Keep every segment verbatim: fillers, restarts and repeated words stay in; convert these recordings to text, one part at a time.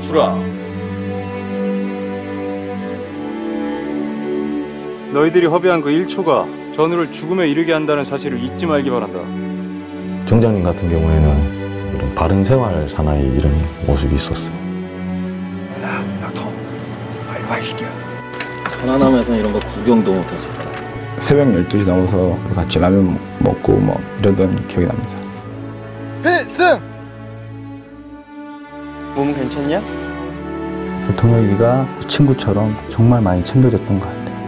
멈추라. 너희들이 허비한 그 일 초가 전우를 죽음에 이르게 한다는 사실을 잊지 말기 바란다. 정장님 같은 경우에는 이런 바른 생활 사나이 이런 모습이 있었어요. 야, 약통, 빨리 와, 이 새끼야. 천안함에서는 이런 거 구경도 못했을 거야. 새벽 열두 시 넘어서 같이 라면 먹고 뭐 이러던 기억이 납니다. 필승! 몸 괜찮냐? 동혁이가 친구처럼 정말 많이 챙겨줬던 것 같아요.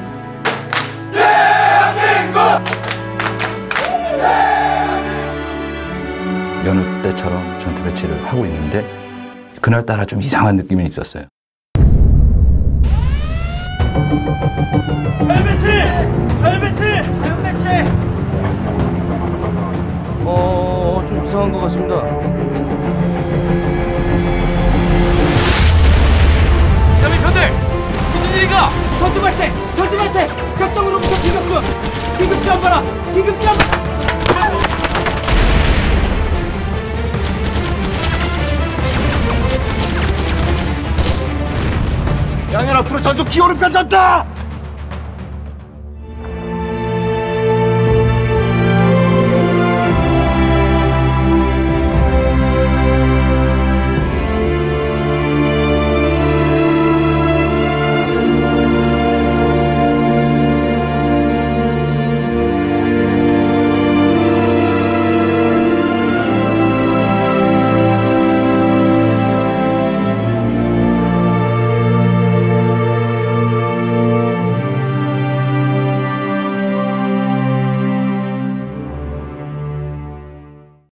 여느 때처럼 전투 배치를 하고 있는데 그날따라 좀 이상한 느낌이 있었어요. 자연배치! 자연배치! 자연배치! 어... 좀 이상한 것 같습니다. 이삼일 편들! 무슨 일인가? 전투 발생! 전투 발생! 격정으로부터 기급군! 기급지원 바라! 기급지원 바라! 양현 앞으로 전속 기호를 펼쳤다!